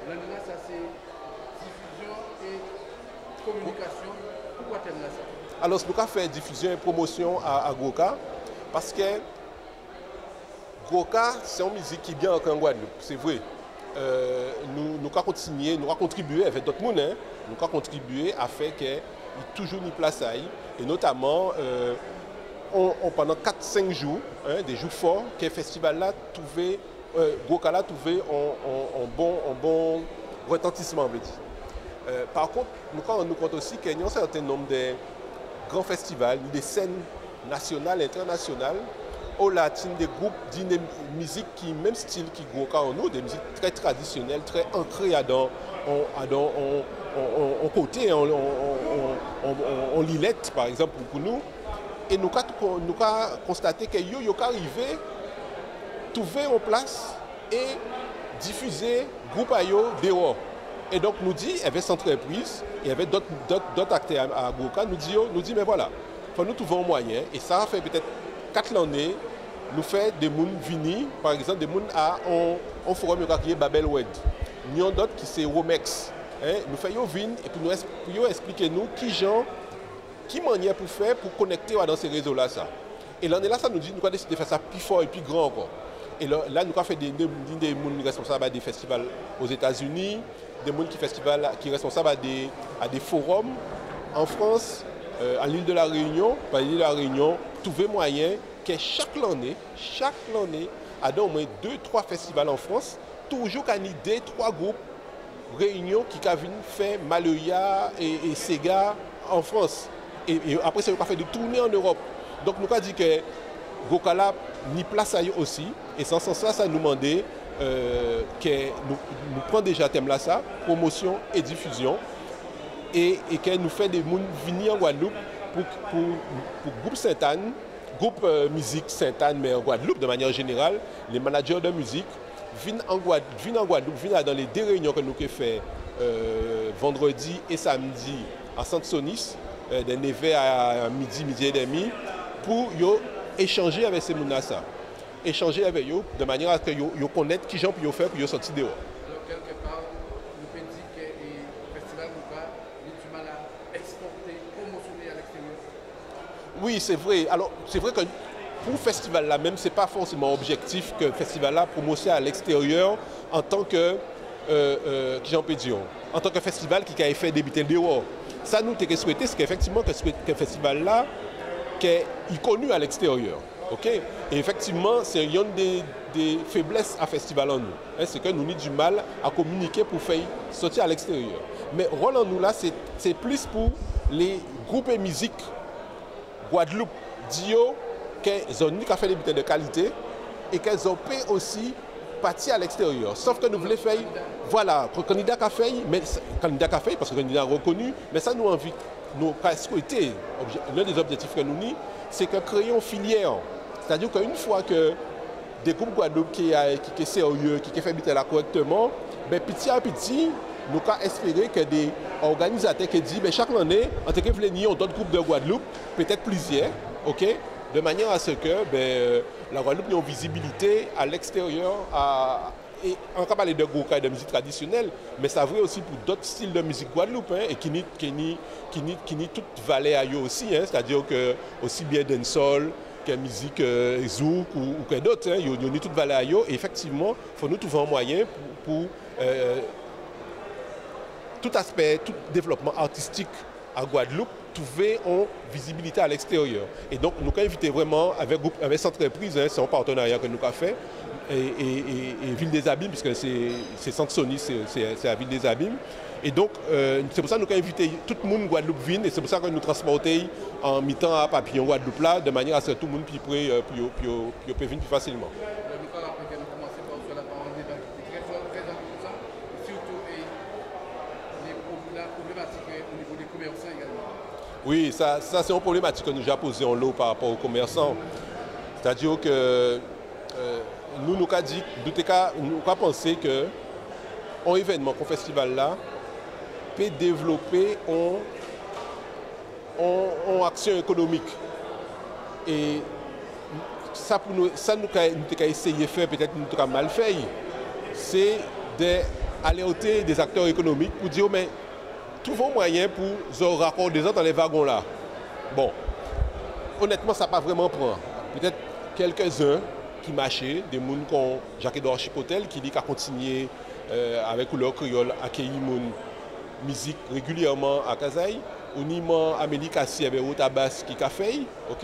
Là, ça c'est diffusion et communication. Pourquoi tu aimes ça? Alors, nous avons fait diffusion et promotion à Goka parce que Goka, c'est une musique qui est bien en Guadeloupe, c'est vrai. Nous avons continué, nous avons contribué avec d'autres mondes, hein, nous avons contribué à faire qu'il y ait toujours une place à y, et notamment pendant 4-5 jours, hein, des jours forts, que le festival là trouvait, Goka là trouvait un bon retentissement, on veut dire. Par contre, nous rendons compte aussi qu'il y a un certain nombre de grands festivals, des scènes nationales et internationales, au latin, des groupes de musique qui, même style qui Goka en nous, des musiques très traditionnelles, très ancrées en côté, en lilette par exemple pour nous. Et nous avons constaté que nous avons arrivé à trouver en place et diffuser le groupe Ayo dehors. Et donc nous dit, il y avait cette entreprise, il y avait d'autres acteurs à Goka, nous dit mais voilà, il faut nous trouver un moyen. Et ça a fait peut-être 4 années, nous faisons des gens venus, par exemple des gens à un forum qui est Babel Wed. Nous avons d'autres qui c'est Romex. Hein? Nous faisons venir et puis nous expliquer nous qui manière pour faire pour connecter dans ces réseaux-là. Et l'année là, ça nous dit nous avons décidé de faire ça plus fort et plus grand encore. Et là, nous avons fait des gens responsables des festivals aux États-Unis, des gens qui sont responsables à des forums en France, à l'île de la Réunion. Par l'île de la Réunion, trouver moyen que chaque année, à au moins 2-3 festivals en France, toujours qu'il y ait 2-3 groupes réunions qui viennent faire Maloya et Sega en France. Et après, ça va faire des tournées en Europe. Donc, nous avons dit que Gokala ni place à eux aussi. Et sans ça, ça nous demandait que nous prenons déjà thème là, ça, promotion et diffusion. Et que nous faisons des gens venir en Guadeloupe pour groupe Sainte-Anne, groupe musique Sainte-Anne, mais en Guadeloupe de manière générale, les managers de musique viennent en Guadeloupe, viennent dans les 2 réunions que nous avons fait vendredi et samedi à Sainte-Sonis, de 9h à midi et demi, pour échanger avec ces gens-là. Échanger avec eux de manière à ce qu'ils connaissent qui gens peuvent faire pour sortir dehors. Donc, quelque part, nous pouvons dire que le festival Goka a du mal à exporter, promotionner à l'extérieur. Oui, c'est vrai. Alors, c'est vrai que pour le festival là même, ce n'est pas forcément objectif que le festival là promotionne à l'extérieur en tant que, en tant que festival qui a fait débuter le dehors. Ça, nous, avons souhaité, c'est qu'effectivement, que ce festival là, est connu à l'extérieur. Okay? Et effectivement, c'est une des faiblesses à festival en nous. Hein, c'est que nous avons du mal à communiquer pour faire sortir à l'extérieur. Mais rôle en nous là, c'est plus pour les groupes et musique Guadeloupe, Dio, qu'elles ont fait des butins de qualité et qu'elles ont pu aussi partir à l'extérieur. Sauf que nous voulons faire, voilà, le candidat qui a fait, parce que le candidat est reconnu, mais ça nous envie, nous avons souhaité, l'un des objectifs que nous avons, c'est que créer une filière. C'est-à-dire qu'une fois que des groupes Guadeloupe qui sont sérieux, qui font butins là correctement, ben, petit à petit, nous avons espéré que des organisateurs qui disent ben, chaque année, en tant que nous d'autres groupes de Guadeloupe, peut-être plusieurs, okay, de manière à ce que la Guadeloupe ait une visibilité à l'extérieur. Et on peut parler de Goka et de musique traditionnelle, mais ça vaut aussi pour d'autres styles de musique Guadeloupe, hein, et qui n'y toute vallée à eux aussi, hein, c'est-à-dire que aussi bien dancehall que musique zouk ou que d'autres, hein, il y a toute vallée à eux. Et effectivement, il faut nous trouver un moyen pour tout aspect, tout développement artistique à Guadeloupe, trouver une visibilité à l'extérieur. Et donc, nous avons invité vraiment avec cette entreprise, hein, c'est un partenariat que nous avons fait, et Ville des Abîmes, puisque c'est Sainte-Sonis, c'est la Ville des Abîmes. Et donc, c'est pour ça que nous avons invité tout le monde Guadeloupe Ville, et c'est pour ça que nous transportons en mi-temps à Papillon Guadeloupe là, de manière à ce que tout le monde puisse venir plus facilement. Oui, ça c'est une problématique que nous avons posée en lot par rapport aux commerçants. C'est-à-dire que nous avons dit, nous avons pensé qu'un événement, un festival là, peut développer une action économique. Et ça, nous avons essayé de faire, peut-être nous avons mal fait, c'est de alerter des acteurs économiques pour dire, mais trouvons moyen pour raccorder des autres dans les wagons là. Bon, honnêtement, ça n'a pas vraiment pris. Peut-être quelques-uns qui marchaient, des gens comme Jacques-Edouard Chipotel, qui dit qu'à continuer avec couleur créole, accueillir la musique régulièrement à Kazaï. Ou ni Amélie Kassi avec Otabas qui a fait, ok?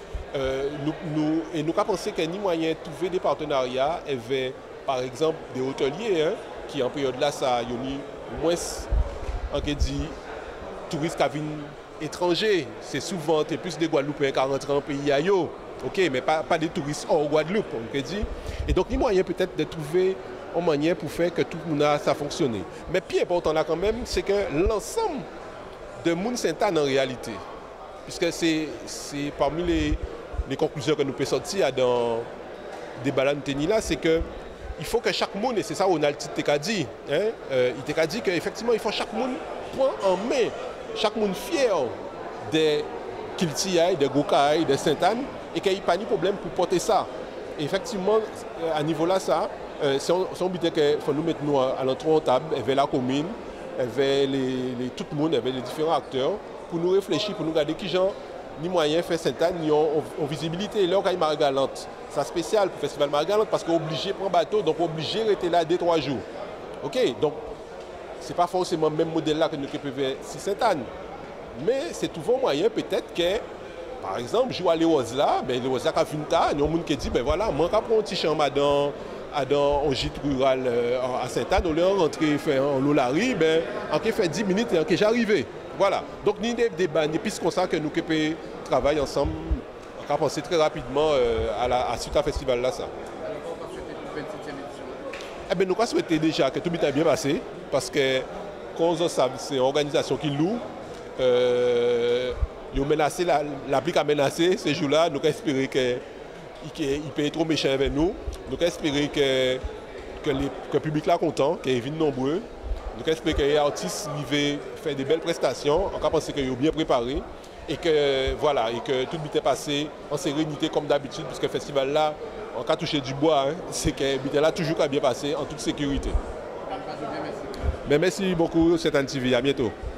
Nous avons pensé qu'il y a ni moyen de trouver des partenariats avec, par exemple, des hôteliers hein, qui en période là, ça y a moins, on dit, touristes qui viennent étrangers. C'est souvent plus des Guadeloupéens qui rentrent en pays ailleurs, ok? Mais pas des touristes hors Guadeloupe, on dit. Et donc, il y a moyen peut-être de trouver une manière pour faire que tout le monde ça fonctionne. Mais plus important là quand même, c'est que l'ensemble de Moun Sainte-Anne en réalité. Puisque c'est parmi les conclusions que nous pouvons sortir dans des balanes tennis là, c'est que il faut que chaque monde, et c'est ça Ronald t'a dit, hein, il t'a dit qu'effectivement il faut chaque monde prendre en main, chaque monde fier des Kiltiaï, des Gokaï, des Sainte-Anne, et qu'il n'y ait pas de problème pour porter ça. Et effectivement, à niveau là, ça, c'est un but qu'il faut nous mettre nous à l'entour de table, vers la commune, avec tout le monde, avec les différents acteurs, pour nous réfléchir, pour nous garder qui gens, ni moyens faire Sainte-Anne, ni en visibilité. Là, on a Margalante. C'est spécial pour le festival Margalante parce qu'on est obligé de prendre bateau, donc on est obligé de rester là 2-3 jours. Ok, donc ce n'est pas forcément le même modèle là que nous pouvons faire si Sainte-Anne. Mais c'est toujours moyen peut-être que, par exemple, je vois les Roses là, les Roses là qui a vu il y a un monde qui dit, ben voilà, moi, quand je prends un petit chambre dans un gîte rural à Sainte-Anne, on est rentré en Lolari, ben, on fait 10 minutes et on est arrivé. Voilà. Donc, il y a des débats, des pistes comme ça que nous pouvons travailler ensemble, on va penser très rapidement à suite à ce festival-là. Alors, on va souhaiter pour 27e édition. Eh bien, nous avons souhaité déjà que tout ait bien passé, parce que, quand on sait, c'est une organisation qui loue. Ils ont menacé, l'applique a menacé ces jours-là, nous espérons qu'il peut être trop méchant avec nous. Nous espérons que le public là content, qu'il vienne nombreux. Nous espérons que les artistes vont faire des belles prestations. On pense qu'ils sont bien préparés et que, voilà, et que tout est passé en sérénité comme d'habitude, puisque le festival là, on a touché du bois, hein, c'est que le là toujours bien passé en toute sécurité. Merci. Mais merci beaucoup, Sainte-Anne TV. À bientôt.